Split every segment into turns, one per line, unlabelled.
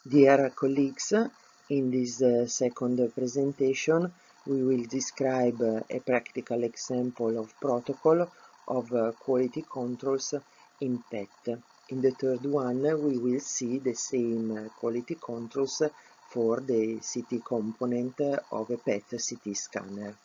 Dear colleagues, in this second presentation we will describe a practical example of protocol of quality controls in PET. In the third one we will see the same quality controls for the CT component of a PET CT scanner.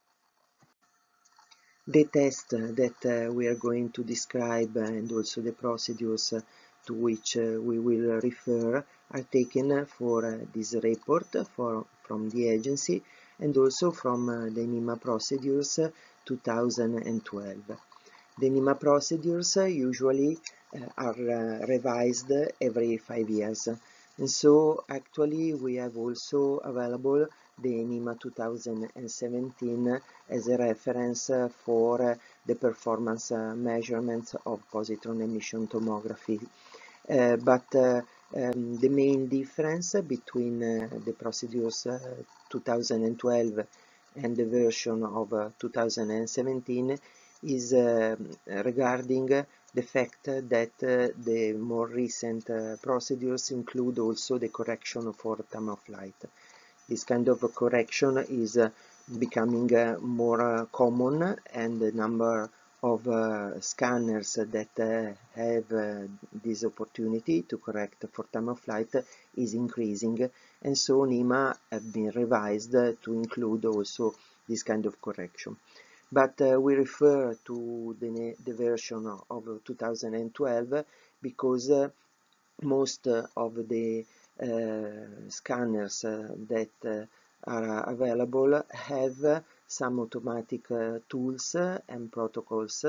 The test that we are going to describe and also the procedures to which we will refer are taken for this report from the agency and also from the NEMA procedures 2012. The NEMA procedures usually are revised every 5 years, and so actually we have also available the NEMA 2017 as a reference for the performance measurements of positron emission tomography. But the main difference between the procedures 2012 and the version of 2017 is regarding the fact that the more recent procedures include also the correction for time of flight. This kind of correction is becoming more common, and the number of scanners that have this opportunity to correct for time of flight is increasing, and so NEMA have been revised to include also this kind of correction. But we refer to the version of 2012 because most of the scanners that are available have some automatic tools and protocols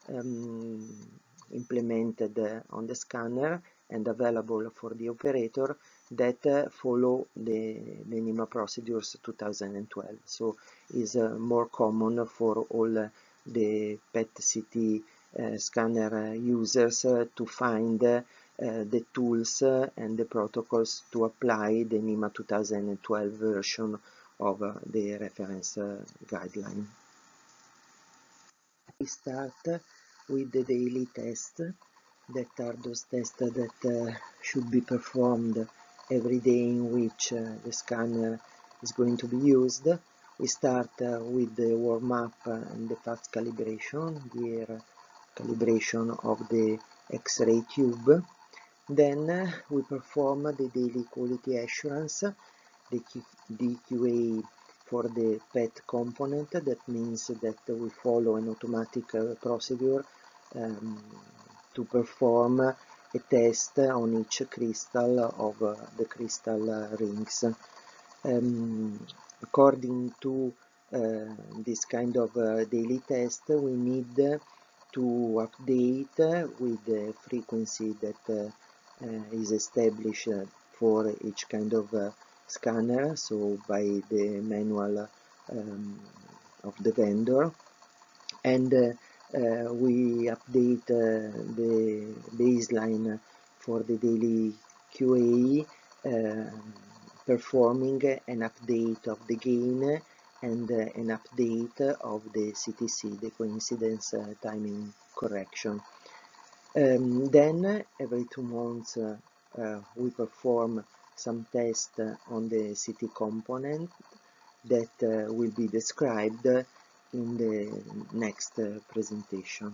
implemented on the scanner and available for the operator that follow the NEMA procedures 2012. So is more common for all the PET-CT scanner users to find the tools and the protocols to apply the NEMA 2012 version of the reference guideline. We start with the daily tests, that are those tests that should be performed every day in which the scanner is going to be used. We start with the warm-up and the fast calibration, the calibration of the X-ray tube. Then we perform the daily quality assurance, the QA for the PET component. That means that we follow an automatic procedure to perform a test on each crystal of the crystal rings. According to this kind of daily test, we need to update with the frequency that is established for each kind of scanner, so by the manual of the vendor, and we update the baseline for the daily QA, performing an update of the gain and an update of the CTC, the coincidence timing correction. Then every 2 months we perform some tests on the CT component that will be described in the next presentation.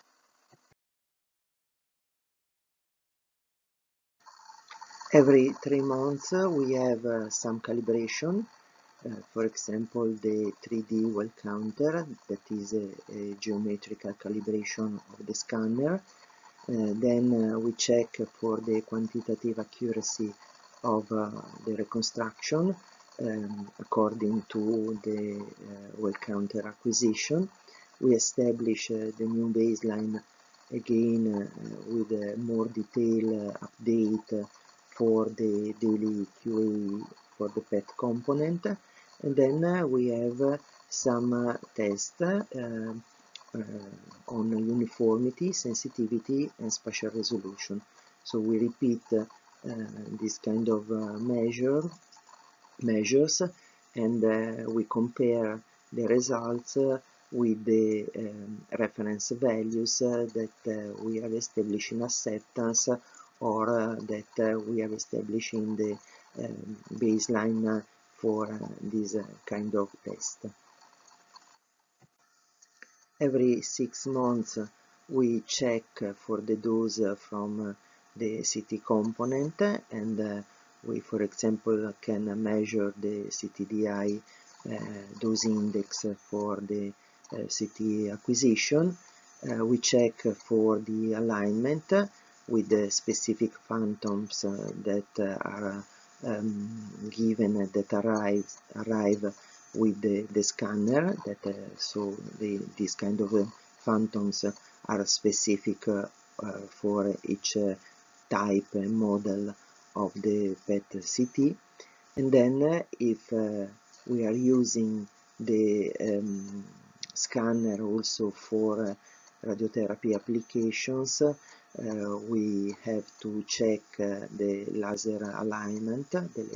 Every 3 months we have some calibration, for example the 3D well counter, that is a geometrical calibration of the scanner. Then we check for the quantitative accuracy of the reconstruction according to the well counter acquisition. We establish the new baseline again with a more detailed update for the daily QA for the PET component, and then we have some tests on uniformity, sensitivity and spatial resolution. So we repeat this kind of measures, and we compare the results with the reference values that we have established in acceptance or that we have established in the baseline for this kind of test. Every 6 months we check for the dose from the CT component, and we, for example, can measure the CTDI dose index for the CT acquisition. We check for the alignment with the specific phantoms that are given, that arrive with the scanner, that so these kind of phantoms are specific for each type and model of the PET CT. And then if we are using the scanner also for radiotherapy applications, we have to check the laser alignment,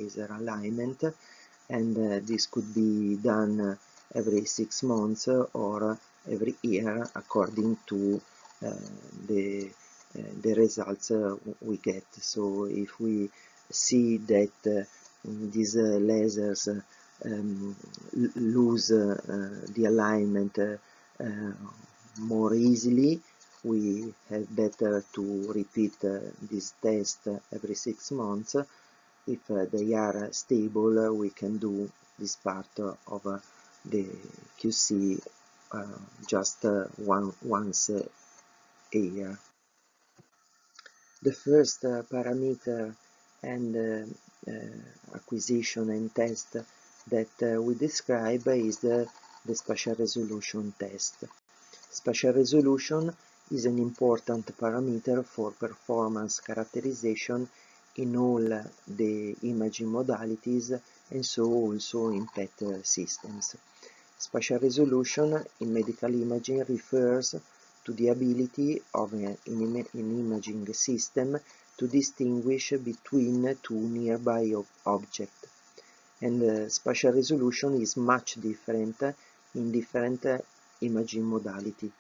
and this could be done every 6 months or every year according to the results we get. So if we see that these lasers lose the alignment more easily, we have better to repeat this test every 6 months. If they are stable, we can do this part of the QC just once a year. The first parameter and acquisition and test that we describe is the spatial resolution test. Spatial resolution is an important parameter for performance characterization in all the imaging modalities, and so also in PET systems. Spatial resolution in medical imaging refers to the ability of an imaging system to distinguish between two nearby objects, and spatial resolution is much different in different imaging modality.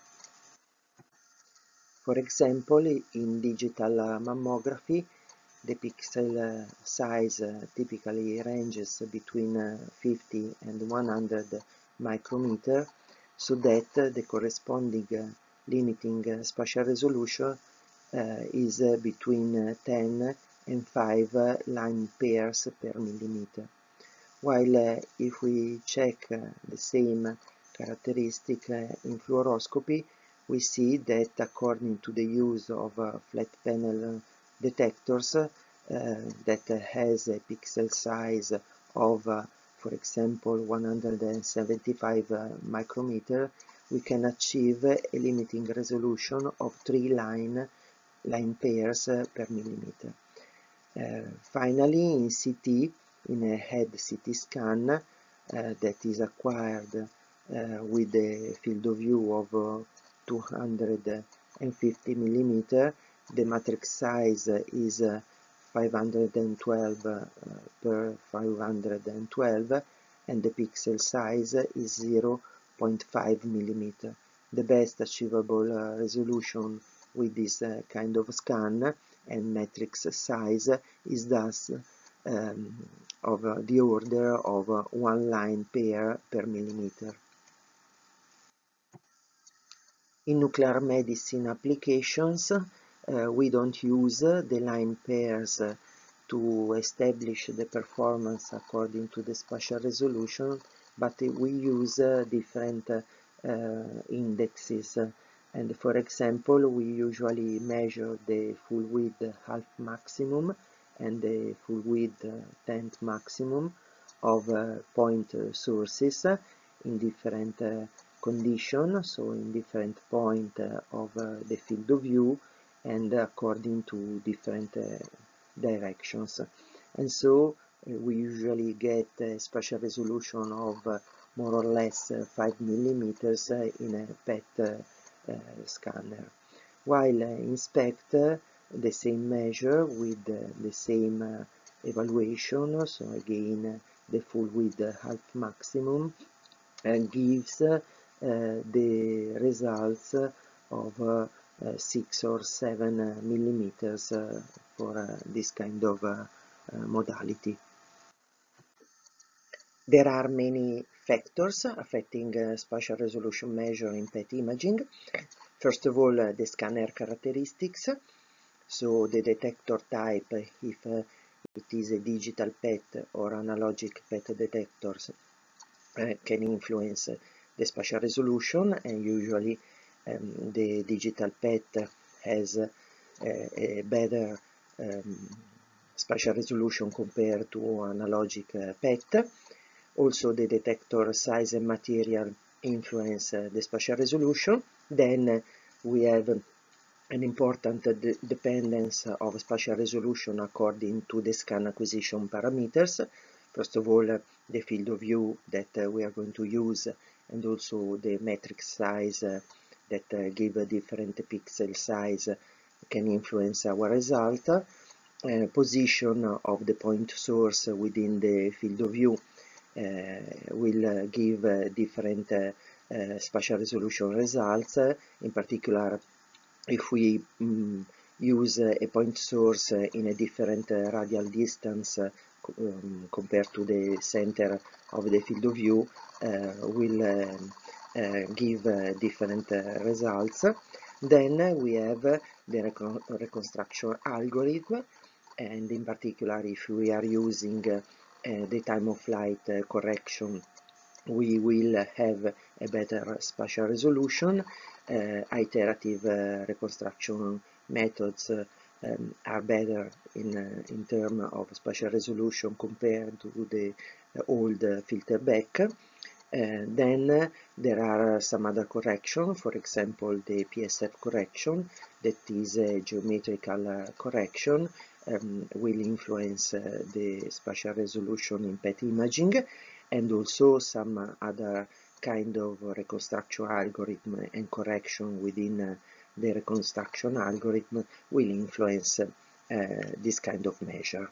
For example, in digital mammography, the pixel size typically ranges between 50 and 100 micrometer, so that the corresponding limiting spatial resolution is between 10 and 5 line pairs per millimeter. While if we check the same characteristic in fluoroscopy, we see that according to the use of flat panel detectors that has a pixel size of, for example, 175 micrometer, we can achieve a limiting resolution of 3 line pairs per millimeter. Finally, in CT, in a head CT scan that is acquired with a field of view of 250 millimeter, the matrix size is 512 per 512, and the pixel size is 0.5 millimeter. The best achievable resolution with this kind of scan and matrix size is thus of the order of 1 line pair per millimeter. In nuclear medicine applications, we don't use the line pairs to establish the performance according to the spatial resolution, but we use different indexes. And for example, we usually measure the full width half maximum and the full width tenth maximum of point sources in different condition, so in different point of the field of view and according to different directions. And so we usually get a spatial resolution of more or less 5 millimeters in a PET scanner, while in SPECT the same measure with the same evaluation, so again the full width half maximum, gives the results of 6 or 7 millimeters for this kind of modality. There are many factors affecting spatial resolution measure in PET imaging. First of all, the scanner characteristics. So the detector type, if it is a digital PET or analogic PET detectors, can influence the spatial resolution, and usually the digital PET has a better spatial resolution compared to analogic PET. Also, the detector size and material influence the spatial resolution. Then we have an important dependence of spatial resolution according to the scan acquisition parameters. First of all, the field of view that we are going to use, and also the matrix size that give a different pixel size can influence our result. Position of the point source within the field of view will give different spatial resolution results. In particular, if we use a point source in a different radial distance compared to the center of the field of view, will give different results. Then we have the reconstruction algorithm, and in particular, if we are using the time of flight correction, we will have a better spatial resolution. Iterative reconstruction methods are better in terms of spatial resolution compared to the old filter back. Then there are some other correction, for example the PSF correction, that is a geometrical correction, will influence the spatial resolution in PET imaging, and also some other kind of reconstruction algorithm and correction within the reconstruction algorithm will influence this kind of measure.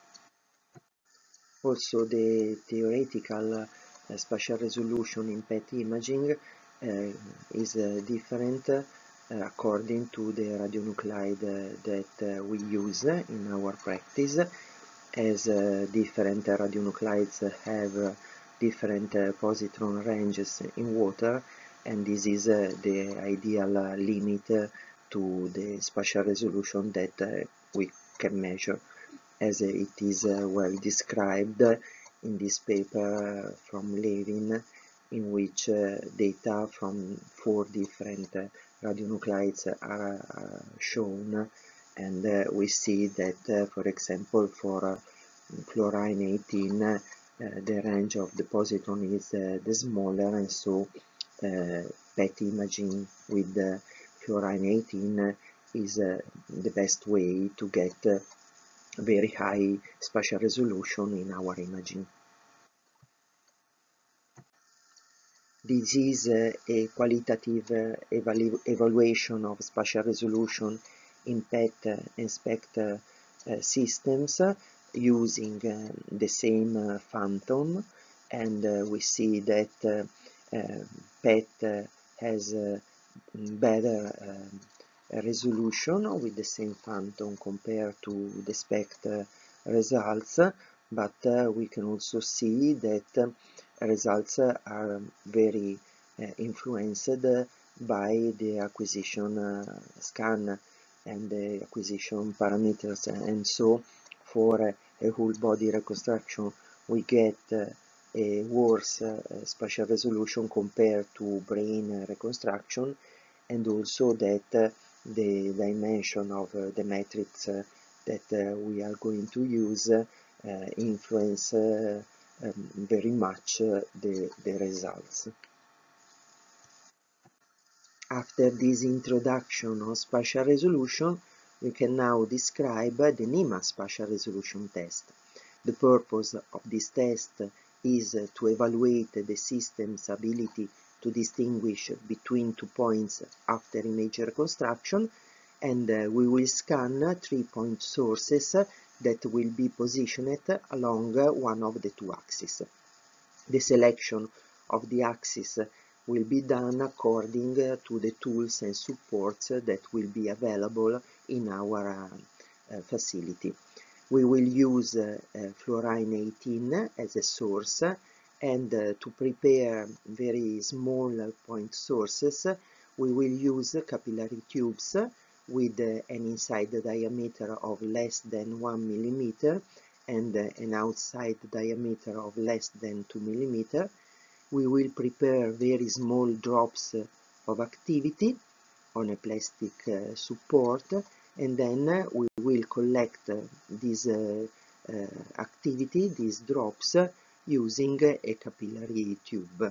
Also, the theoretical spatial resolution in PET imaging is different according to the radionuclide that we use in our practice, as different radionuclides have different positron ranges in water, and this is the ideal limit to the spatial resolution that we can measure, as it is well described in this paper from Levin, in which data from 4 different radionuclides are shown, and we see that, for example, for fluorine 18, the range of the positron is the smaller, and so PET imaging with fluorine 18 is the best way to get very high spatial resolution in our imaging. This is a qualitative evaluation of spatial resolution in PET and SPECT systems using the same phantom, and we see that PET has better resolution with the same phantom compared to the SPECT results, but we can also see that results are very influenced by the acquisition scan and the acquisition parameters, and so for a whole body reconstruction we get a worse spatial resolution compared to brain reconstruction, and also that the dimension of the matrix that we are going to use influence very much the results. After this introduction of spatial resolution, we can now describe the NEMA spatial resolution test. The purpose of this test is to evaluate the system's ability to distinguish between 2 points after image reconstruction, and we will scan 3 point sources that will be positioned along one of the 2 axes. The selection of the axis will be done according to the tools and supports that will be available in our facility. We will use fluorine 18 as a source, and to prepare very small point sources, we will use capillary tubes with an inside diameter of less than 1 millimeter and an outside diameter of less than 2 millimeter. We will prepare very small drops of activity on a plastic support, and then we will collect this activity, these drops, using a capillary tube.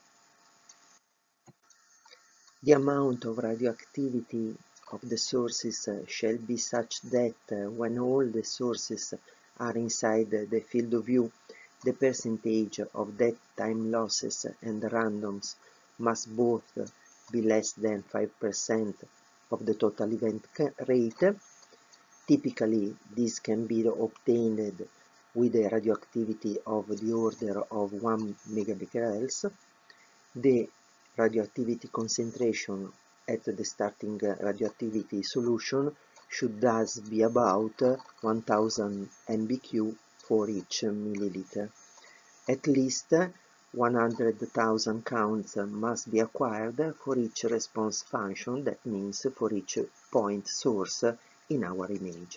The amount of radioactivity of the sources shall be such that when all the sources are inside the field of view, the percentage of dead time losses and randoms must both be less than 5% of the total event rate. Typically, this can be obtained with a radioactivity of the order of 1 megabecquerels. The radioactivity concentration at the starting radioactivity solution should thus be about 1000 mbq for each milliliter. At least 100,000 counts must be acquired for each response function, that means for each point source in our image.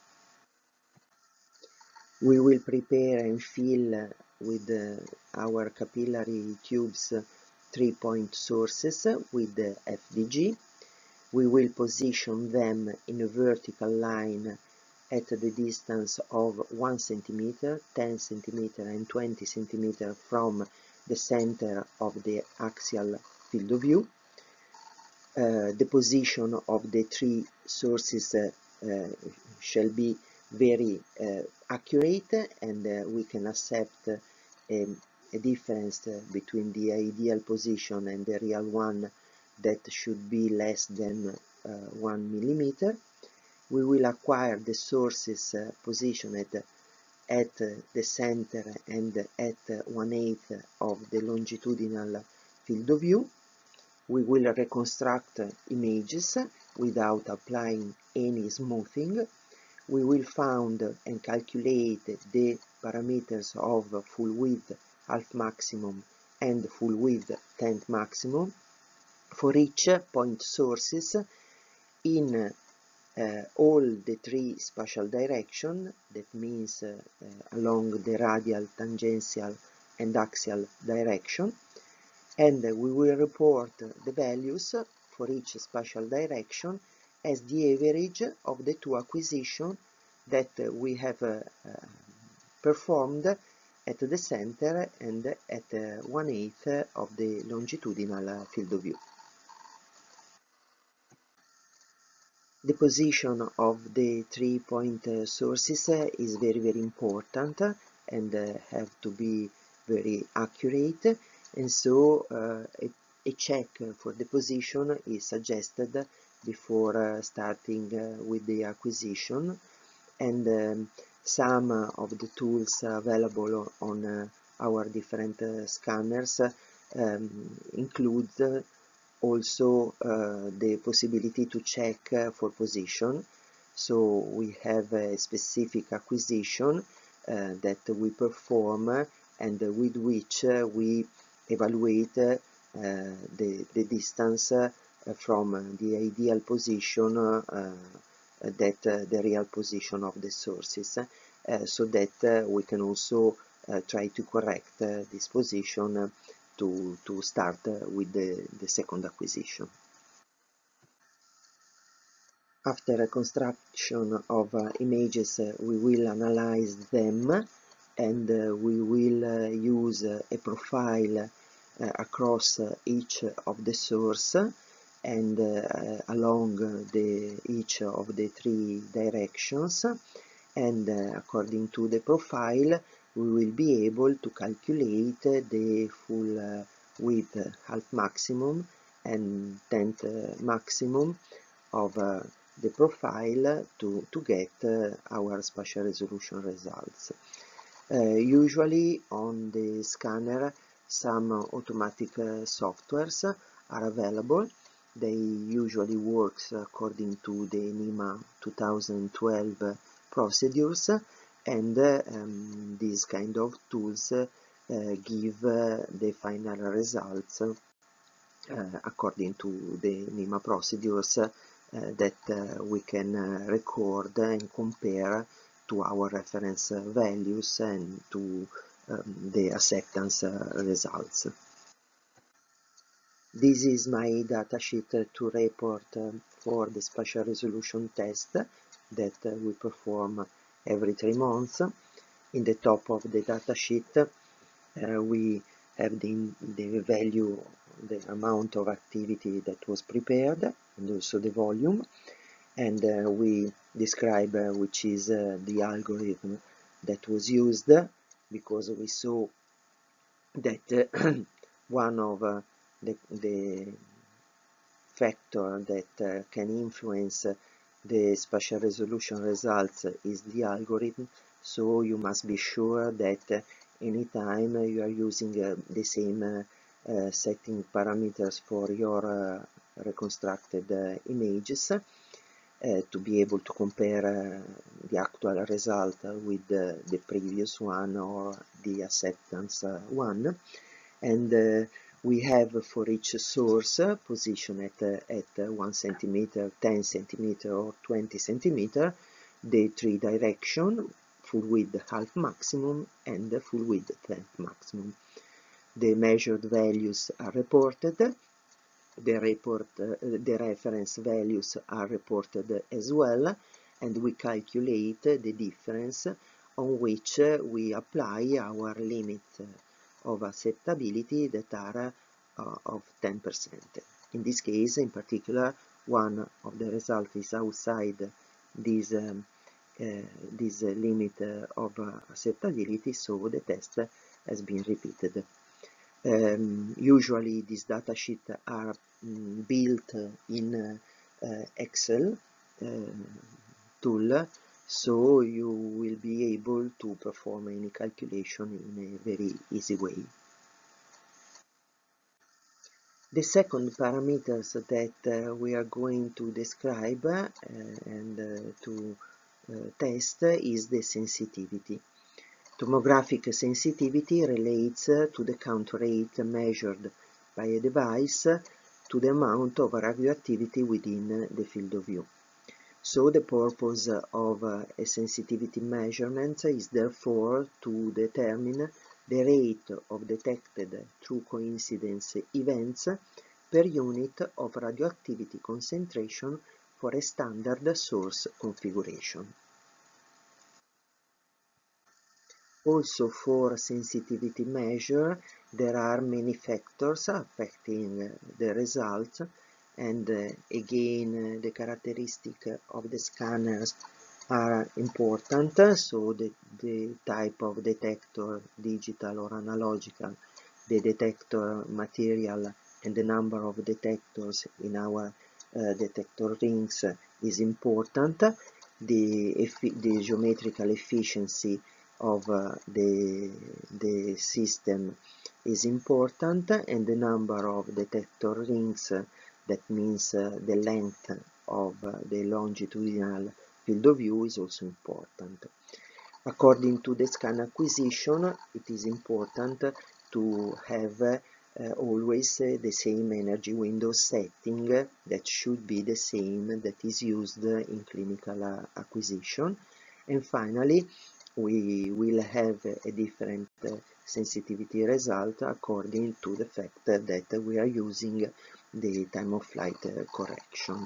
We will prepare and fill with our capillary tubes 3-point sources with the FDG. We will position them in a vertical line at the distance of 1 cm, 10 cm and 20 cm from the center of the axial field of view. The position of the 3 sources shall be very accurate, and we can accept a difference between the ideal position and the real one that should be less than 1 millimeter. We will acquire the sources positioned at the center and at 1/8 of the longitudinal field of view. We will reconstruct images without applying any smoothing. We will found and calculate the parameters of full width, half maximum, and full width, tenth maximum for each point sources in all the 3 spatial directions, that means along the radial, tangential, and axial direction, and we will report the values for each spatial direction as the average of the 2 acquisitions that we have performed at the center and at 1/8 of the longitudinal field of view. The position of the 3-point sources is very important and have to be very accurate, and so a check for the position is suggested before starting with the acquisition, and some of the tools available on our different scanners include also the possibility to check for position. So we have a specific acquisition that we perform and with which we evaluate the distance from the ideal position that the real position of the sources, so that we can also try to correct this position to start with the second acquisition. After reconstruction of images, we will analyze them, and we will use a profile across each of the source and along each of the 3 directions, and according to the profile we will be able to calculate the full width, half maximum, and tenth maximum of the profile to get our spatial resolution results. Usually on the scanner some automatic softwares are available. They usually work according to the NEMA 2012 procedures, and these kind of tools give the final results according to the NEMA procedures that we can record and compare to our reference values and to the acceptance results. This is my datasheet to report for the spatial resolution test that we perform every 3 months. In the top of the datasheet we have the value, the amount of activity that was prepared, and also the volume, and we describe which is the algorithm that was used, because we saw that one of the factor that can influence the spatial resolution results is the algorithm, so you must be sure that anytime you are using the same setting parameters for your reconstructed images to be able to compare the actual result with the previous one or the acceptance one. And we have for each source positioned at 1 centimeter, 10 centimeter or 20 centimeter the 3 direction: full width half maximum and full width length maximum. The measured values are reported, the reference values are reported as well, and we calculate the difference on which we apply our limit of acceptability that are of 10%. In this case, in particular, one of the results is outside this limit of acceptability, so the test has been repeated. Usually these datasheets are built in Excel tool, so you will be able to perform any calculation in a very easy way. The second parameters that we are going to describe and to test is the sensitivity. Tomographic sensitivity relates to the count rate measured by a device to the amount of radioactivity within the field of view. So the purpose of a sensitivity measurement is therefore to determine the rate of detected true coincidence events per unit of radioactivity concentration for a standard source configuration. Also, for sensitivity measure, there are many factors affecting the results, and again the characteristics of the scanners are important, so the type of detector, digital or analogical, the detector material, and the number of detectors in our detector rings is important. The geometrical efficiency of the system is important, and the number of detector rings, that means the length of the longitudinal field of view, is also important. According to the scan acquisition, it is important to have always the same energy window setting that should be the same that is used in clinical acquisition. And finally, we will have a different sensitivity result according to the fact that we are using the time of flight correction.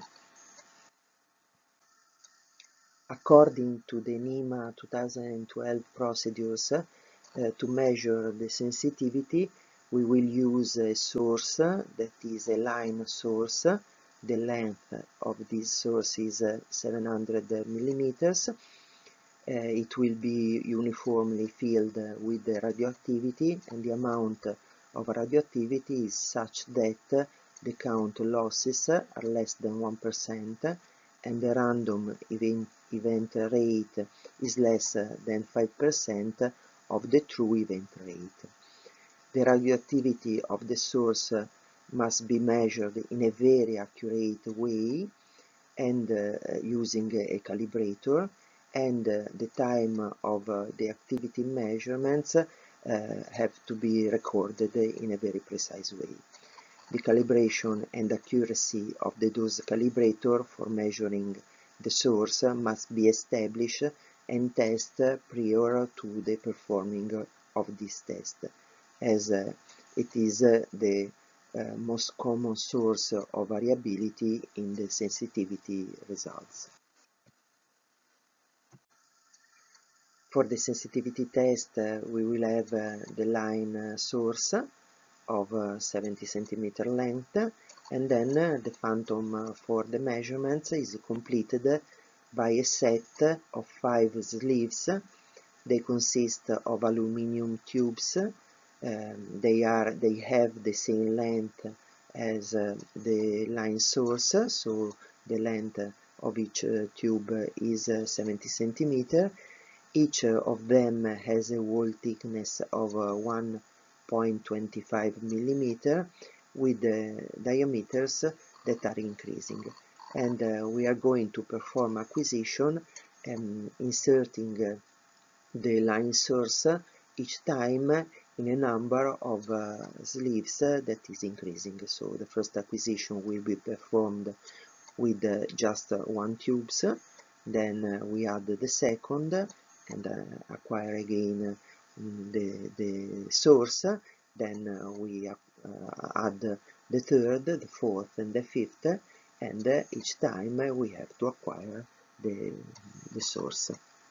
According to the NEMA 2012 procedures, to measure the sensitivity, we will use a source that is a line source. The length of this source is 700 millimeters. It will be uniformly filled with the radioactivity, and the amount of radioactivity is such that the count losses are less than 1%, and the random event rate is less than 5% of the true event rate. The radioactivity of the source must be measured in a very accurate way and using a calibrator, and the time of the activity measurements have to be recorded in a very precise way. The calibration and accuracy of the dose calibrator for measuring the source must be established and tested prior to the performing of this test, as it is the most common source of variability in the sensitivity results. For the sensitivity test, we will have the line source of 70 cm length, and then the phantom for the measurements is completed by a set of 5 sleeves. They consist of aluminum tubes. They have the same length as the line source, so the length of each tube is 70 cm. Each of them has a wall thickness of 1.25 mm with diameters that are increasing. And we are going to perform acquisition inserting the line source each time in a number of sleeves that is increasing. So the first acquisition will be performed with just 1 tubes, then we add the second and acquire again the source, then we add the third, the fourth and the fifth, and each time we have to acquire the source.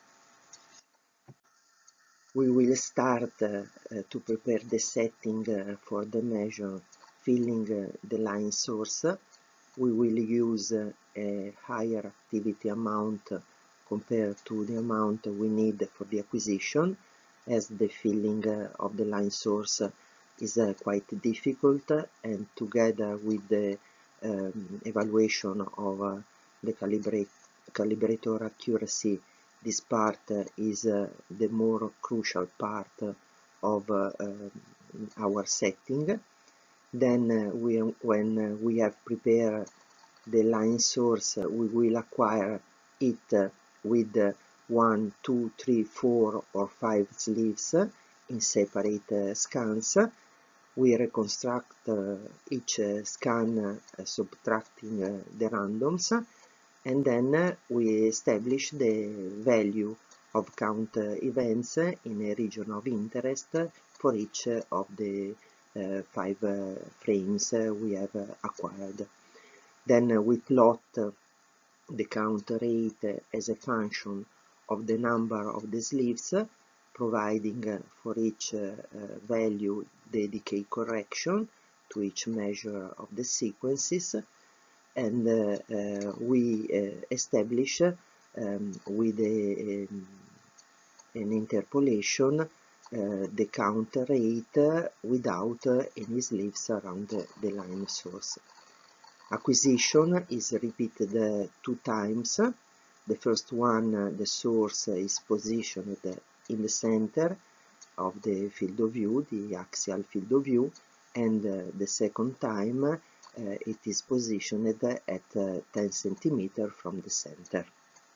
We will start to prepare the setting for the measure, filling the line source. We will use a higher activity amount compared to the amount we need for the acquisition, as the filling of the line source is quite difficult, and together with the evaluation of the calibrator accuracy, this part is the more crucial part of our setting. Then when we have prepared the line source, we will acquire it with 1, 2, 3, 4 or 5 sleeves in separate scans. We reconstruct each scan subtracting the randoms, and then we establish the value of count events in a region of interest for each of the 5 frames we have acquired. Then we plot the count rate as a function of the number of the sleeves, providing for each value the decay correction to each measure of the sequences, and we establish with an interpolation the count rate without any sleeves around the line source. Acquisition is repeated 2 times. The first one, the source is positioned in the center of the field of view, the axial field of view, and the second time it is positioned at 10 cm from the center.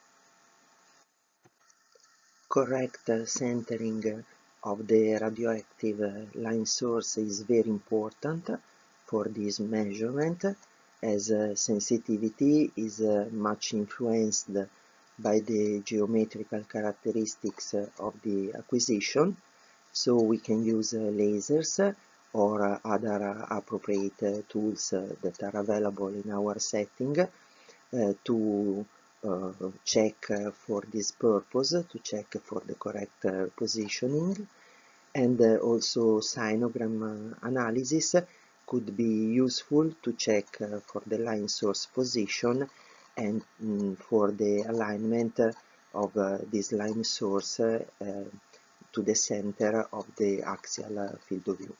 Correct centering of the radioactive line source is very important for this measurement, as sensitivity is much influenced by the geometrical characteristics of the acquisition, so we can use lasers or other appropriate tools that are available in our setting to check for this purpose, to check for the correct positioning, and also sinogram analysis could be useful to check for the line source position and for the alignment of this line source to the center of the axial field of view.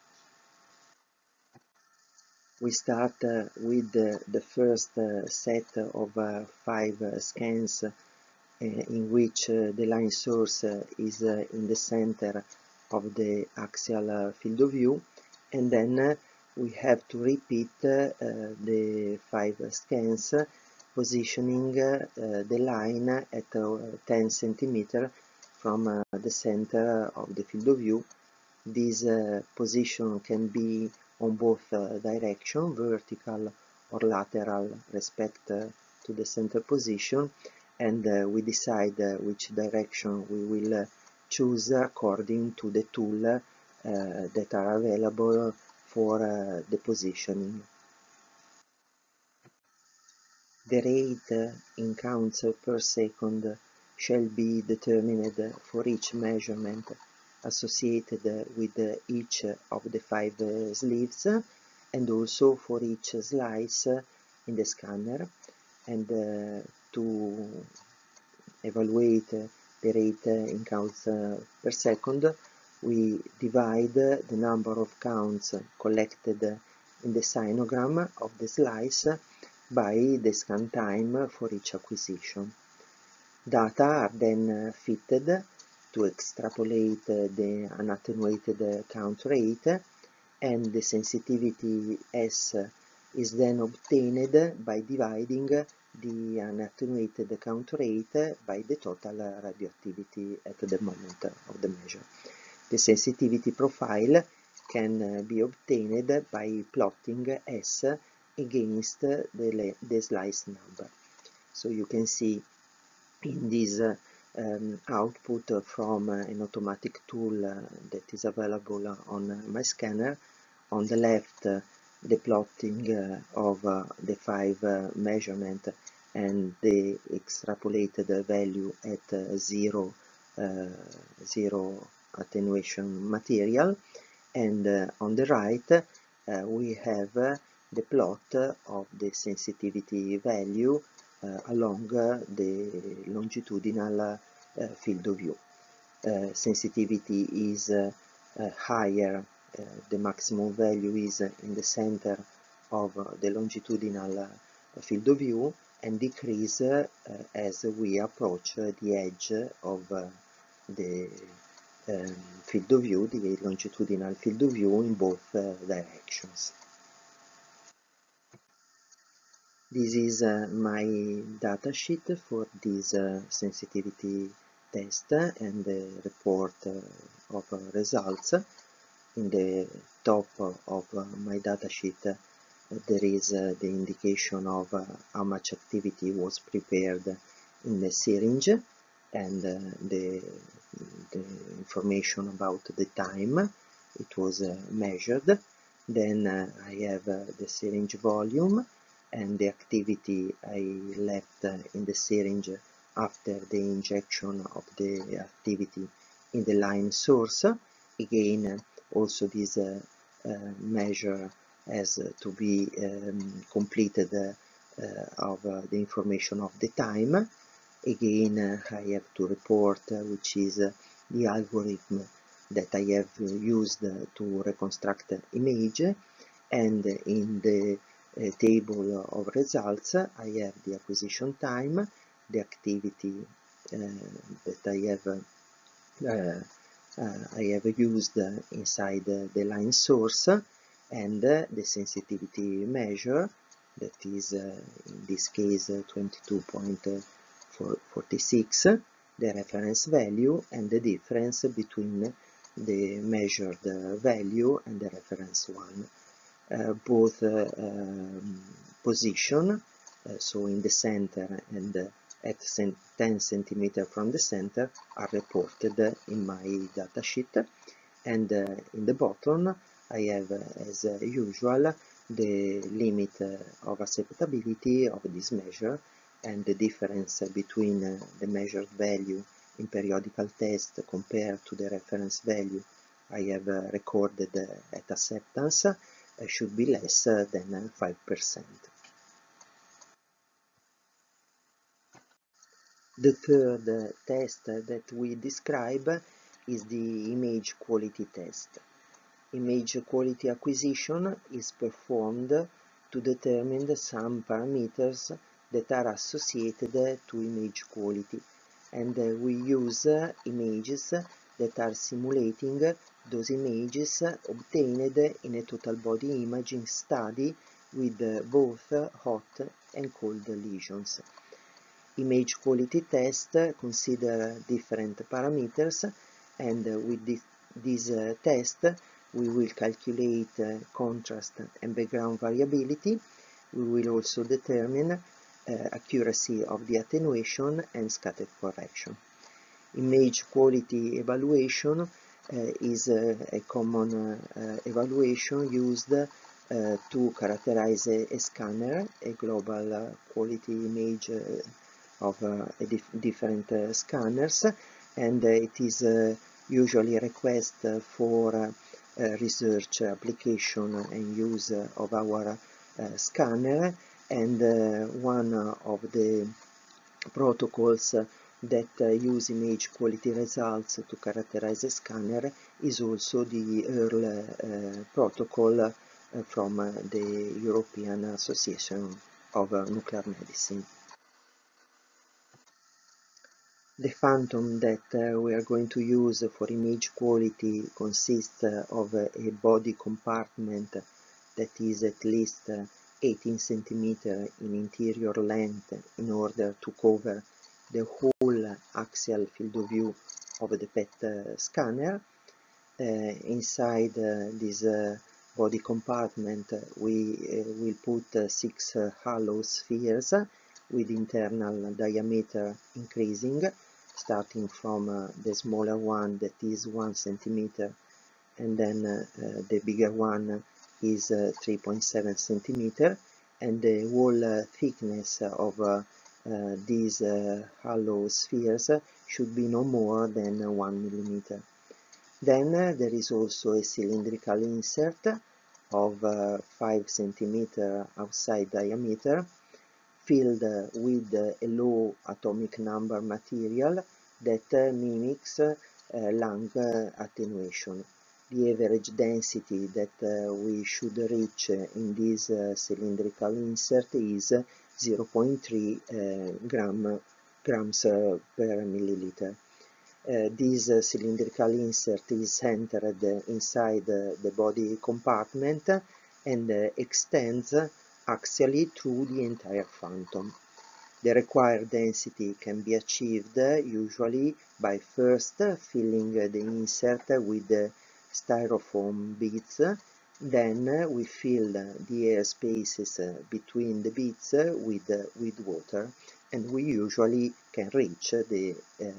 We start with the first set of 5 scans in which the line source is in the center of the axial field of view, and then we have to repeat the 5 scans, positioning the line at 10 centimeter from the center of the field of view. This position can be on both direction, vertical or lateral, respect to the center position, and we decide which direction we will choose according to the tool that are available for the positioning. The rate in counts per second shall be determined for each measurement associated with each of the 5 sleeves, and also for each slice in the scanner. And to evaluate the rate in counts per second, we divide the number of counts collected in the sinogram of the slice by the scan time for each acquisition. Data are then fitted to extrapolate the unattenuated count rate, and the sensitivity S is then obtained by dividing the unattenuated count rate by the total radioactivity at the moment of the measure. The sensitivity profile can be obtained by plotting S against the slice number. So you can see in this output from an automatic tool that is available on my scanner. On the left, the plotting of the 5 measurement and the extrapolated value at zero attenuation material, and on the right we have the plot of the sensitivity value along the longitudinal field of view. Sensitivity is higher, the maximum value is in the center of the longitudinal field of view, and decrease as we approach the edge of the field of view, the longitudinal field of view in both directions. This is my datasheet for this sensitivity test and the report of results. In the top of my datasheet there is the indication of how much activity was prepared in the syringe, and the information about the time it was measured. Then I have the syringe volume and the activity I left in the syringe after the injection of the activity in the line source. Again, also this measure has to be completed of the information of the time. Again, I have to report which is the algorithm that I have used to reconstruct the image, and in the table of results I have the acquisition time, the activity that I have used inside the line source, and the sensitivity measure, that is in this case 22.46, the reference value, and the difference between the measured value and the reference one. Both position, so in the center and at 10 cm from the center, are reported in my datasheet, and in the bottom I have, as usual, the limit of acceptability of this measure and the difference between the measured value in periodical test compared to the reference value I have recorded at acceptance should be less than 5%. The third test that we describe is the image quality test. Image quality acquisition is performed to determine some parameters that are associated to image quality, and we use images that are simulating those images obtained in a total body imaging study with both hot and cold lesions. Image quality test consider different parameters, and with this test we will calculate contrast and background variability. We will also determine accuracy of the attenuation and scatter correction. Image quality evaluation is a common evaluation used to characterize a scanner, a global quality image of different scanners, and it is usually request for research application and use of our scanner, and one of the protocols that use image quality results to characterize a scanner is also the EARL protocol from the European Association of Nuclear Medicine. The phantom that we are going to use for image quality consists of a body compartment that is at least 18 cm in interior length in order to cover the whole axial field of view of the PET scanner. Inside this body compartment we will put 6 hollow spheres with internal diameter increasing, starting from the smaller one that is 1 cm, and then the bigger one is 3.7 cm, and the wall thickness of these hollow spheres should be no more than 1 mm. Then there is also a cylindrical insert of 5 cm outside diameter, filled with a low atomic number material that mimics lung attenuation. The average density that we should reach in this cylindrical insert is 0.3 grams per milliliter. This cylindrical insert is centered inside the body compartment and extends axially through the entire phantom. The required density can be achieved usually by first filling the insert with styrofoam beads. Then we fill the air spaces between the beads with water, and we usually can reach the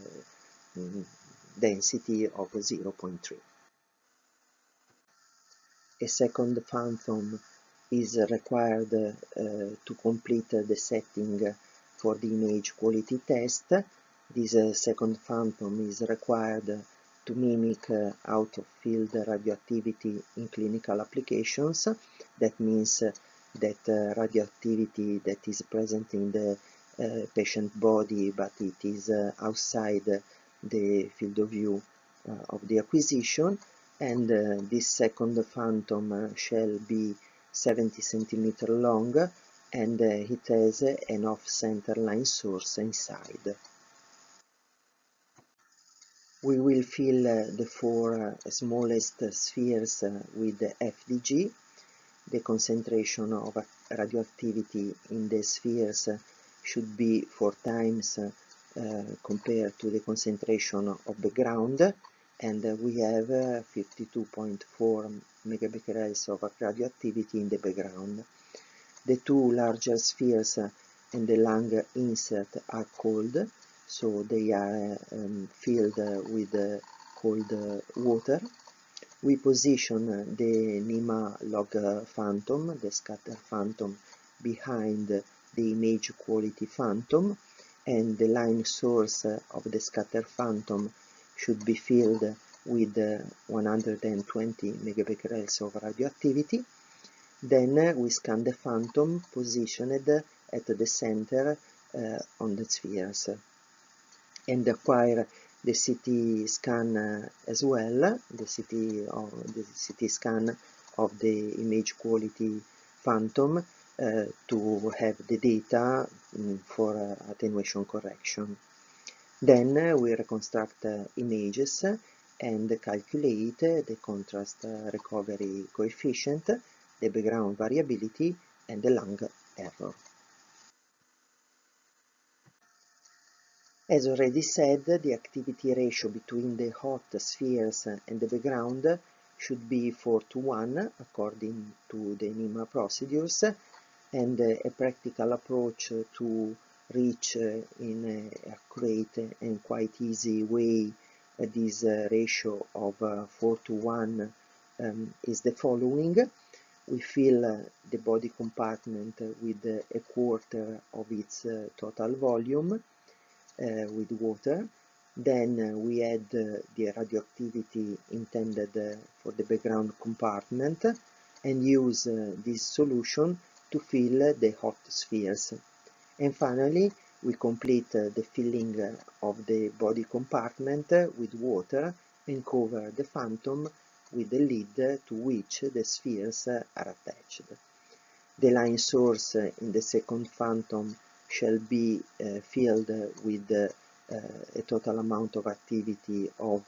density of 0.3. A second phantom is required to complete the setting for the image quality test. This second phantom is required to mimic out-of-field radioactivity in clinical applications. That means that radioactivity that is present in the patient body, but it is outside the field of view of the acquisition, and this second phantom shall be 70 cm long, and it has an off-center line source inside. We will fill the 4 smallest spheres with FDG. The concentration of radioactivity in the spheres should be 4 times compared to the concentration of the ground, and we have 52.4 megabecquerels of radioactivity in the background. The 2 larger spheres and the lung insert are cold, so they are filled with cold water. We position the NIMA log phantom, the scatter phantom, behind the image quality phantom, and the line source of the scatter phantom should be filled with 120 megabecquerels of radioactivity. Then we scan the phantom positioned at the center on the spheres, and acquire the CT scan as well, the CT scan of the image quality phantom to have the data for attenuation correction. Then we reconstruct images and calculate the contrast recovery coefficient, the background variability, and the Lang error. As already said, the activity ratio between the hot spheres and the background should be 4:1 according to the NEMA procedures, and a practical approach to reach in an accurate and quite easy way this ratio of 4:1 is the following. We fill the body compartment with a quarter of its total volume with water. Then we add the radioactivity intended for the background compartment and use this solution to fill the hot spheres. And finally, we complete the filling of the body compartment with water and cover the phantom with the lid to which the spheres are attached. The line source in the second phantom shall be filled with a total amount of activity of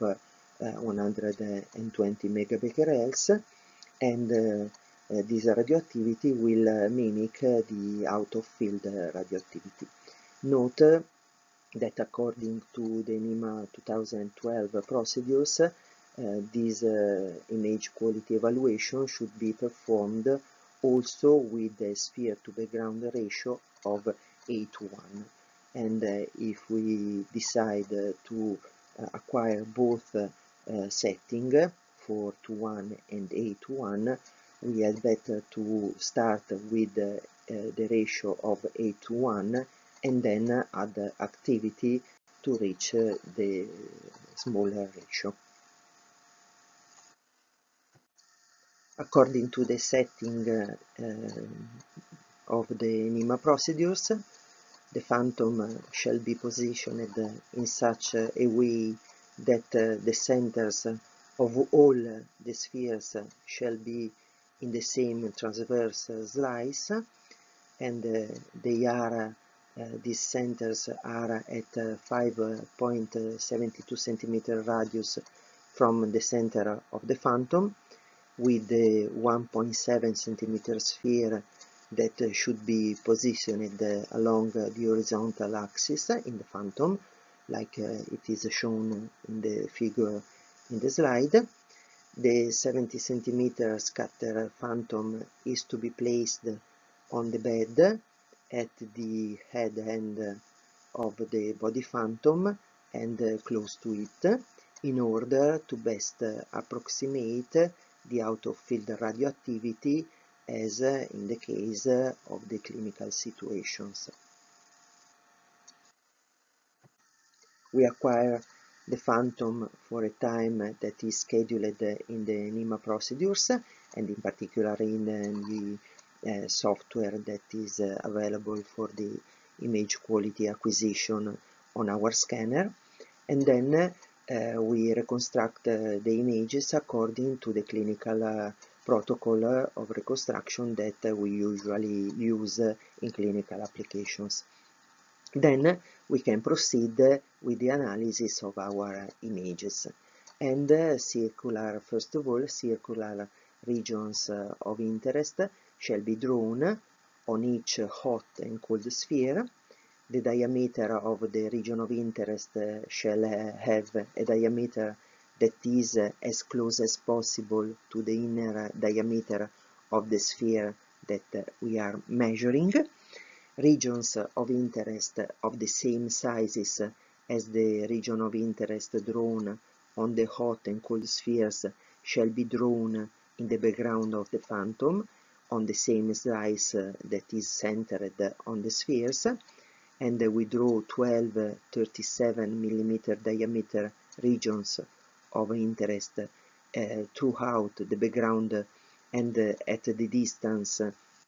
120 megabecquerels, and this radioactivity will mimic the out-of-field radioactivity. Note that according to the NEMA 2012 procedures, this image quality evaluation should be performed also with the sphere to background ratio of 8:1. And if we decide to acquire both setting 4:1 and 8:1, we had better to start with the ratio of 8:1 and then add activity to reach the smaller ratio. According to the setting of the NEMA procedures, the phantom shall be positioned in such a way that the centers of all the spheres shall be in the same transverse slice, and these centers are at 5.72 centimeter radius from the center of the phantom, with the 1.7 centimeter sphere that should be positioned along the horizontal axis in the phantom, like it is shown in the figure in the slide. The 70 centimeter scatter phantom is to be placed on the bed at the head end of the body phantom and close to it, in order to best approximate the out-of-field radioactivity as in the case of the clinical situations. We acquire the phantom for a time that is scheduled in the NEMA procedures, and in particular in the software that is available for the image quality acquisition on our scanner, and then we reconstruct the images according to the clinical protocol of reconstruction that we usually use in clinical applications. Then we can proceed with the analysis of our images. And first of all, circular regions of interest shall be drawn on each hot and cold sphere. The diameter of the region of interest shall have a diameter that is as close as possible to the inner diameter of the sphere that we are measuring. Regions of interest of the same sizes as the region of interest drawn on the hot and cold spheres shall be drawn in the background of the phantom on the same slice that is centered on the spheres, and we draw 12 37 millimeter diameter regions of interest throughout the background and at the distance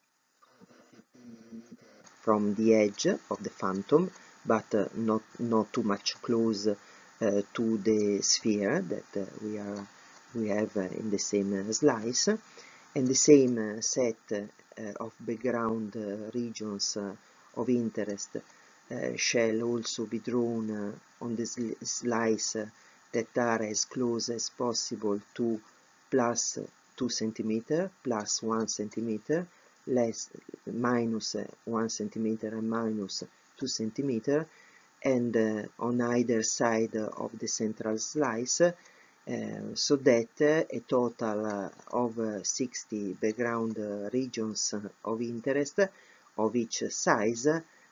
from the edge of the phantom, but not too much close to the sphere that we have in the same slice, and the same set of background regions of interest shall also be drawn on the slice that are as close as possible to plus 2 cm, plus 1 cm, less minus 1 cm and minus 2 cm, and on either side of the central slice, so that a total of 60 background regions of interest of each size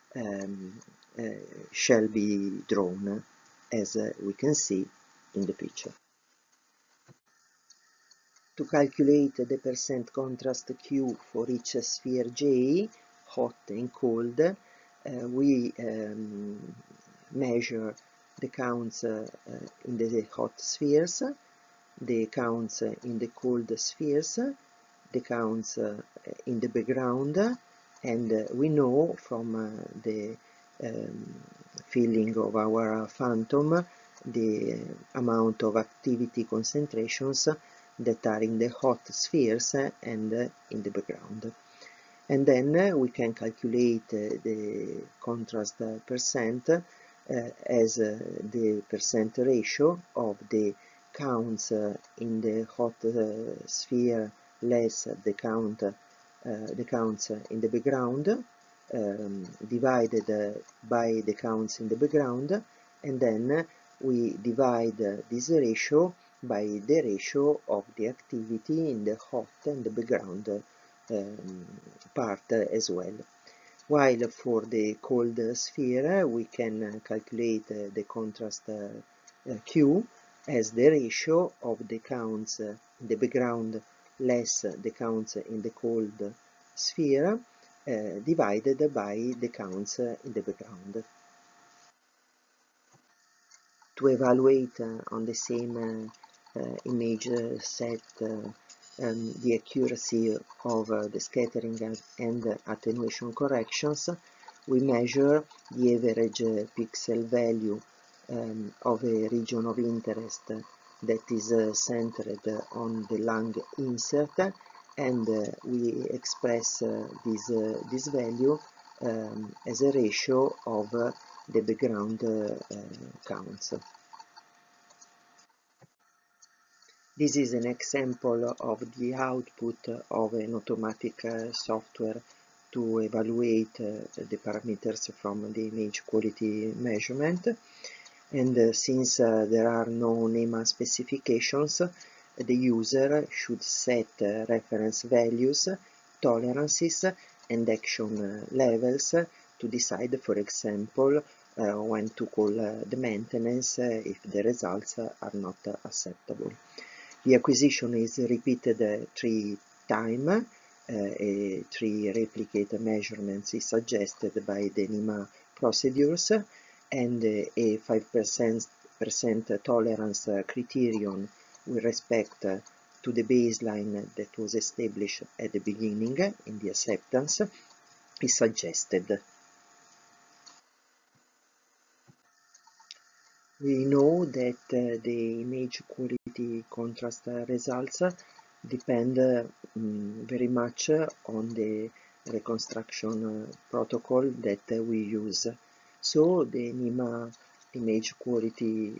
shall be drawn, as we can see in the picture. To calculate the percent contrast Q for each sphere J, hot and cold, we measure the counts in the hot spheres, the counts in the cold spheres, the counts in the background, and we know from the filling of our phantom the amount of activity concentrations that are in the hot spheres and in the background. And then we can calculate the contrast percent as the percent ratio of the counts in the hot sphere less the counts in the background, divided by the counts in the background, and then we divide this ratio by the ratio of the activity in the hot and the background part as well. While for the cold sphere we can calculate the contrast Q as the ratio of the counts in the background less the counts in the cold sphere divided by the counts in the background. To evaluate on the same image set the accuracy of the scattering and attenuation corrections, we measure the average pixel value of a region of interest that is centered on the Lang insert, and we express this value as a ratio of the background counts. This is an example of the output of an automatic software to evaluate the parameters from the image quality measurement. And since there are no NEMA specifications, the user should set reference values, tolerances, and action levels to decide, for example, when to call the maintenance if the results are not acceptable. The acquisition is repeated 3 times. 3 replicate measurements is suggested by the NEMA procedures, and a 5% tolerance criterion with respect to the baseline that was established at the beginning in the acceptance is suggested. We know that the image quality contrast results depend very much on the reconstruction protocol that we use. So the NEMA image quality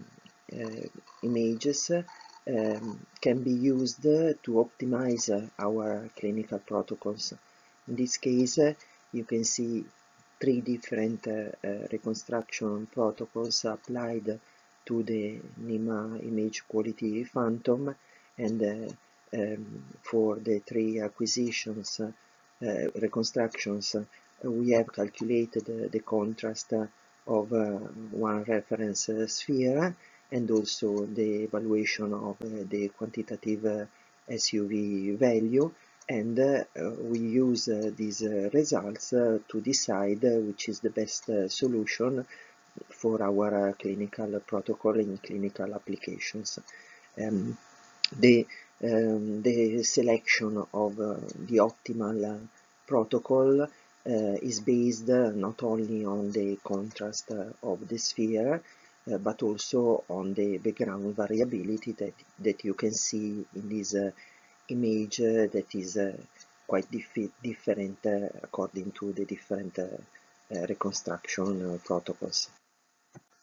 images can be used to optimize our clinical protocols. In this case, you can see 3 different reconstruction protocols applied to the NEMA image quality phantom, and for the 3 acquisitions reconstructions we have calculated the contrast of one reference sphere, and also the evaluation of the quantitative SUV value, and we use these results to decide which is the best solution for our clinical protocol in clinical applications. The selection of the optimal protocol is based not only on the contrast of the sphere, but also on the background variability that you can see in this image that is quite different according to the different reconstruction protocols.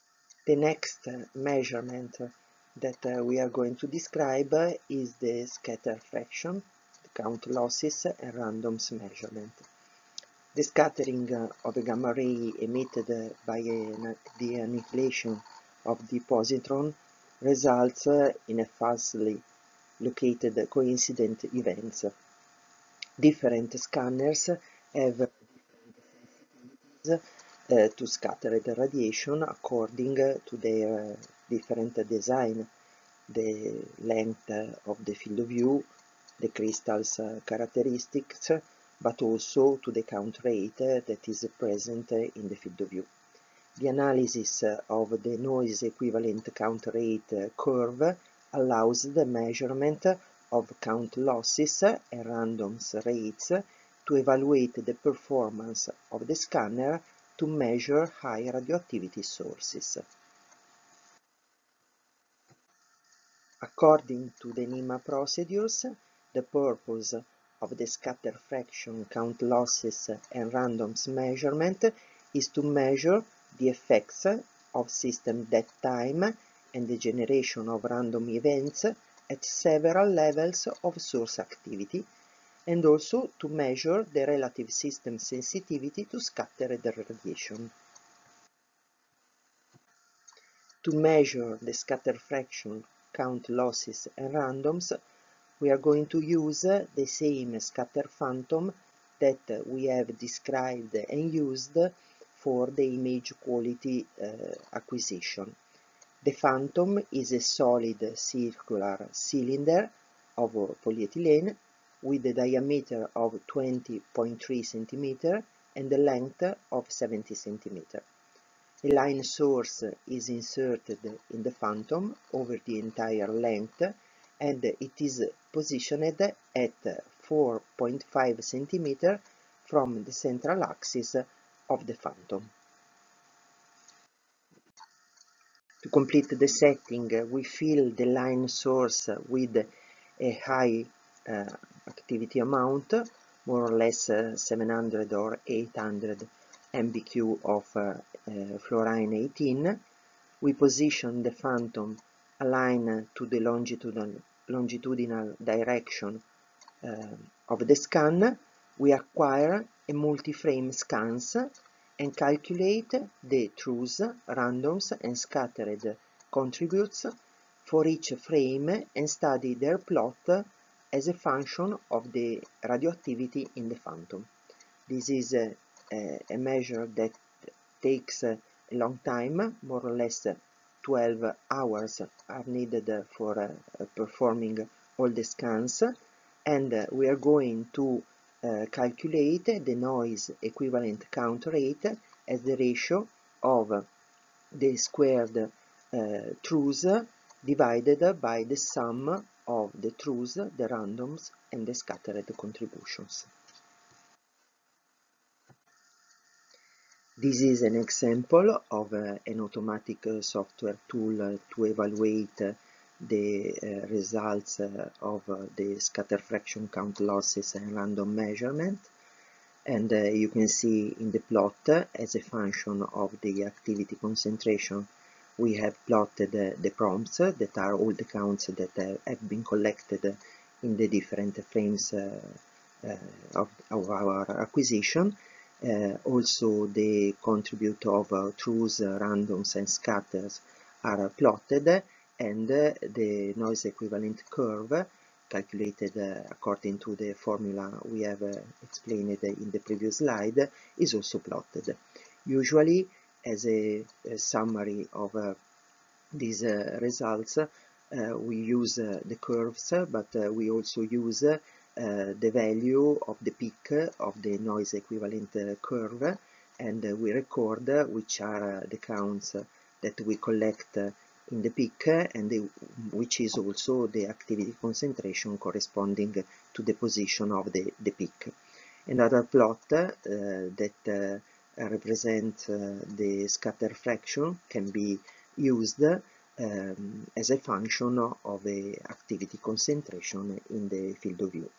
The next measurement that we are going to describe is the scatter fraction, the count losses, and randoms measurement. The scattering of a gamma ray emitted by the annihilation of the positron results in a falsely located coincident events. Different scanners have different sensitivities to scatter the radiation according to their different design, the length of the field of view, the crystal's characteristics, but also to the count rate that is present in the field of view. The analysis of the noise equivalent count rate curve allows the measurement of count losses and randoms rates to evaluate the performance of the scanner to measure high radioactivity sources. According to the NEMA procedures, the purpose of the scatter fraction count losses and randoms measurement is to measure the effects of system dead time and the generation of random events at several levels of source activity, and also to measure the relative system sensitivity to scattered radiation. To measure the scatter fraction count losses and randoms, we are going to use the same scatter phantom that we have described and used for the image quality acquisition. The phantom is a solid circular cylinder of polyethylene with a diameter of 20.3 cm and a length of 70 cm. A line source is inserted in the phantom over the entire length, and it is positioned at 4.5 cm from the central axis of the phantom. To complete the setting, we fill the line source with a high activity amount, more or less 700 or 800 MBq of fluorine 18. We position the phantom aligned to the longitudinal direction of the scan. We acquire a multi-frame scans and calculate the truths, randoms, and scattered contributes for each frame and study their plot as a function of the radioactivity in the phantom. This is a measure that takes a long time, more or less 12 hours are needed for performing all the scans, and we are going to calculate the noise equivalent count rate as the ratio of the squared truths divided by the sum of the truths, the randoms, and the scattered contributions. This is an example of an automatic software tool to evaluate the results of the scatter fraction count losses and random measurement, and you can see in the plot as a function of the activity concentration we have plotted the prompts that are all the counts that have been collected in the different frames of our acquisition. Also the contribute of truths, randoms, and scatters are plotted, and the noise equivalent curve calculated according to the formula we have explained in the previous slide is also plotted. Usually, as a summary of these results, we use the curves, but we also use the value of the peak of the noise equivalent curve, and we record which are the counts that we collect in the peak, and which is also the activity concentration corresponding to the position of the peak. Another plot that represents the scatter fraction can be used as a function of the activity concentration in the field of view.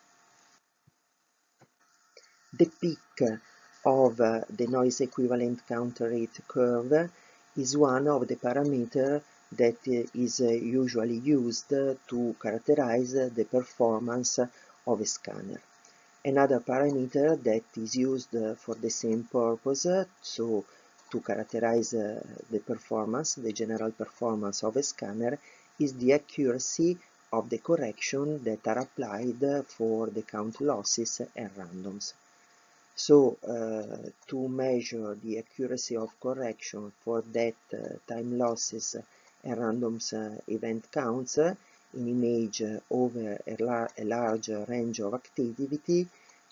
The peak of the noise equivalent count rate curve is one of the parameters that is usually used to characterize the performance of a scanner. Another parameter that is used for the same purpose, so to characterize the performance, the general performance of a scanner, is the accuracy of the correction that are applied for the count losses and randoms. So to measure the accuracy of correction for that time losses and randoms event counts in image over a large range of activities,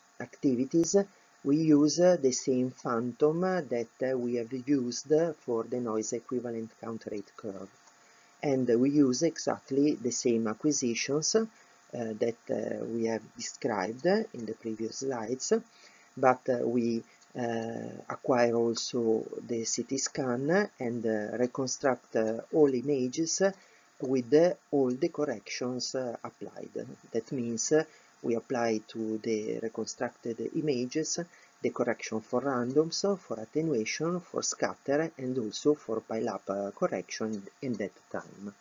we use the same phantom that we have used for the noise equivalent count rate curve. And we use exactly the same acquisitions that we have described in the previous slides, but we acquire also the CT scan and reconstruct all images with all the corrections applied. That means we apply to the reconstructed images the correction for randoms, for attenuation, for scatter, and also for pile-up correction in that time.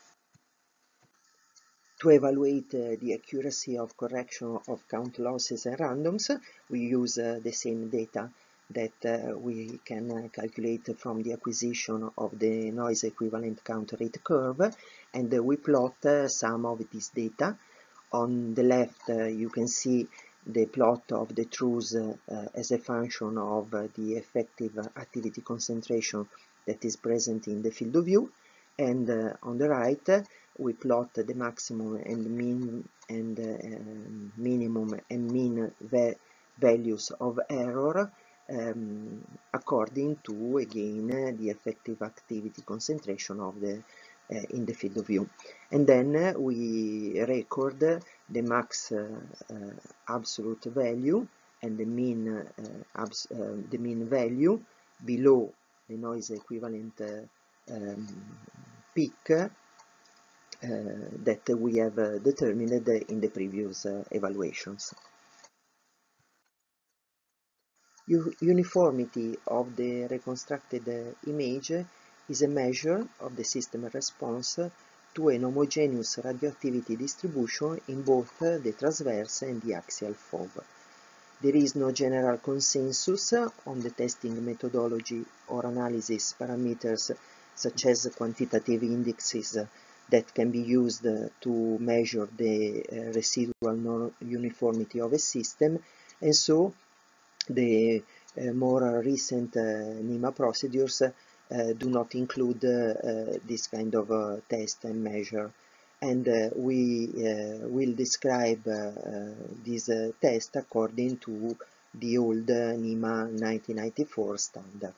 To evaluate the accuracy of correction of count losses and randoms, we use the same data that we can calculate from the acquisition of the noise equivalent count rate curve, and we plot some of this data. On the left you can see the plot of the truths as a function of the effective activity concentration that is present in the field of view, and on the right we plot the maximum and mean and minimum and mean values of error according to, again, the effective activity concentration of the in the field of view. And then we record the max absolute value and the mean value below the noise equivalent peak that we have determined in the previous evaluations. Uniformity of the reconstructed image is a measure of the system response to an homogeneous radioactivity distribution in both the transverse and the axial fog. There is no general consensus on the testing methodology or analysis parameters such as quantitative indexes that can be used to measure the residual non-uniformity of a system, and so the more recent NEMA procedures do not include this kind of test and measure, and we will describe this test according to the old NEMA 1994 standard.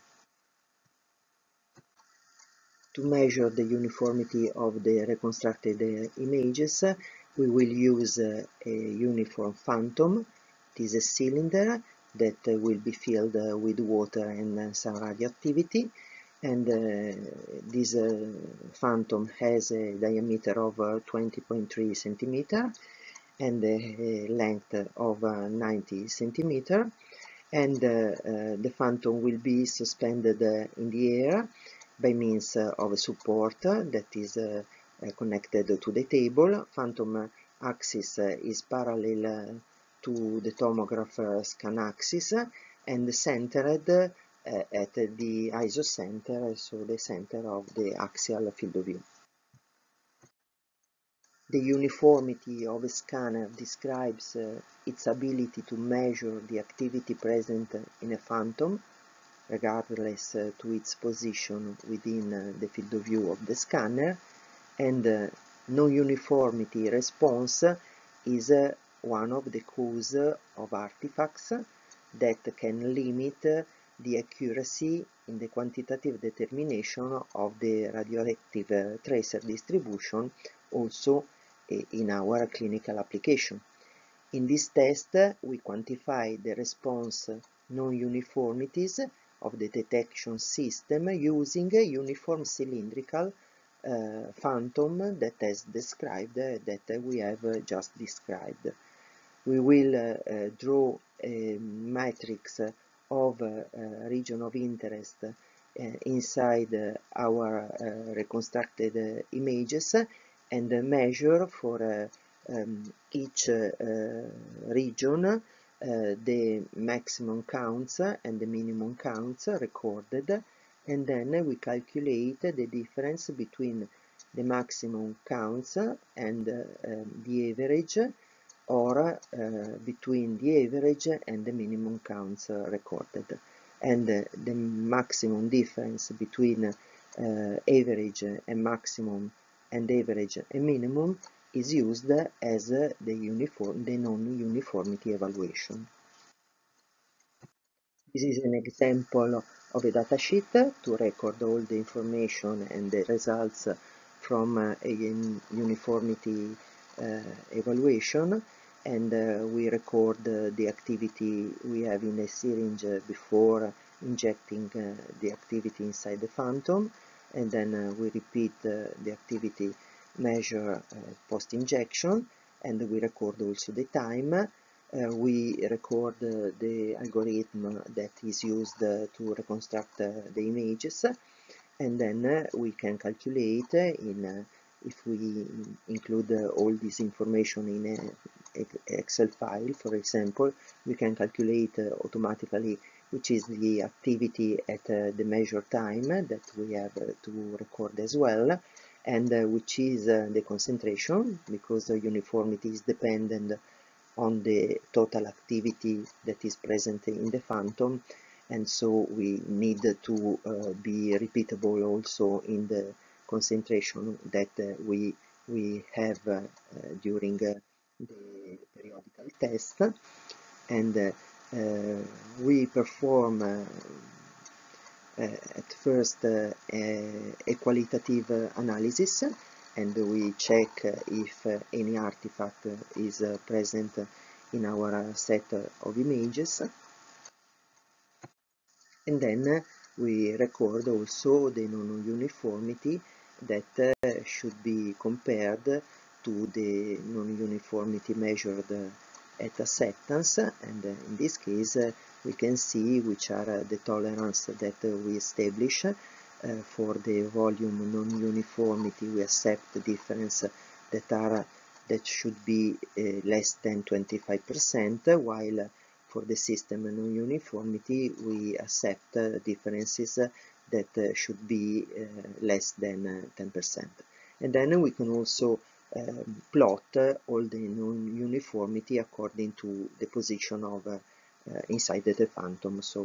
To measure the uniformity of the reconstructed images, we will use a uniform phantom. It is a cylinder that will be filled with water and some radioactivity, and this phantom has a diameter of 20.3 centimeter and a length of 90 centimeter, and the phantom will be suspended in the air by means of a support that is connected to the table. Phantom axis is parallel to the tomograph scan axis and centered at the isocenter, so the center of the axial field of view. The uniformity of a scanner describes its ability to measure the activity present in a phantom, regardless to its position within the field of view of the scanner, and non-uniformity response is one of the cause of artifacts that can limit the accuracy in the quantitative determination of the radioactive tracer distribution also in our clinical application. In this test, we quantify the response non-uniformities of the detection system using a uniform cylindrical phantom that as described, that we have just described. We will draw a matrix of region of interest inside our reconstructed images and measure for each region the maximum counts and the minimum counts recorded, and then we calculate the difference between the maximum counts and the average, or between the average and the minimum counts recorded. And the maximum difference between average and maximum and average and minimum is used as the non-uniformity evaluation. This is an example of a datasheet to record all the information and the results from a uniformity evaluation, and we record the activity we have in a syringe before injecting the activity inside the phantom, and then we repeat the activity measure post-injection, and we record also the time. We record the algorithm that is used to reconstruct the images, and then we can calculate if we include all this information in an Excel file, for example, we can calculate automatically which is the activity at the measured time that we have to record as well, and which is the concentration, because the uniformity is dependent on the total activity that is present in the phantom, and so we need to be repeatable also in the concentration that we have during the periodical test, and we perform at first a qualitative analysis, and we check if any artifact is present in our set of images, and then we record also the non-uniformity that should be compared to the non-uniformity measured at acceptance, and in this case we can see which are the tolerance that we establish. For the volume non-uniformity we accept the difference that should be less than 25%, while for the system non-uniformity we accept differences that should be less than 10%. And then we can also plot all the non-uniformity according to the position of inside the phantom, so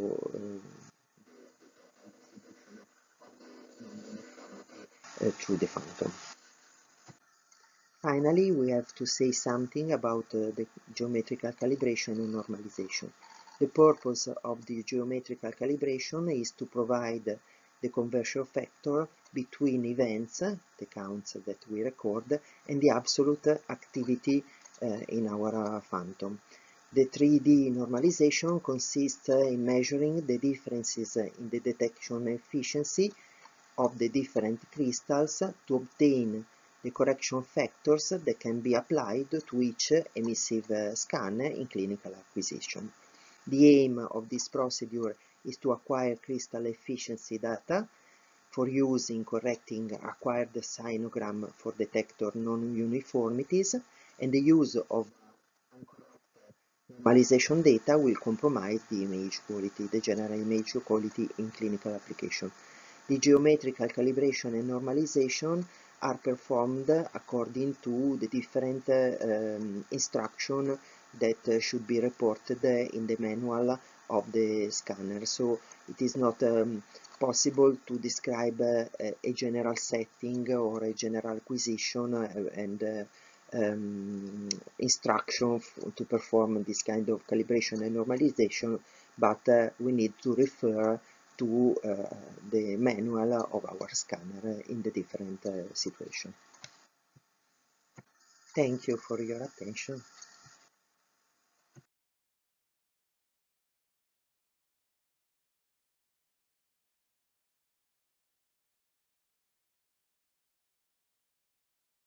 through the phantom. Finally, we have to say something about the geometrical calibration and normalization. The purpose of the geometrical calibration is to provide the conversion factor between events, the counts that we record, and the absolute activity in our phantom. The 3D normalization consists in measuring the differences in the detection efficiency of the different crystals to obtain the correction factors that can be applied to each emissive scan in clinical acquisition. The aim of this procedure is to acquire crystal efficiency data for use in correcting acquired cyanogram for detector non-uniformities, and the use of normalization data will compromise the image quality, the general image quality in clinical application. The geometrical calibration and normalization are performed according to the different instructions that should be reported in the manual of the scanner. So it is not possible to describe a general setting or a general acquisition and instruction to perform this kind of calibration and normalization, but we need to refer to the manual of our scanner in the different situation. Thank you for your attention.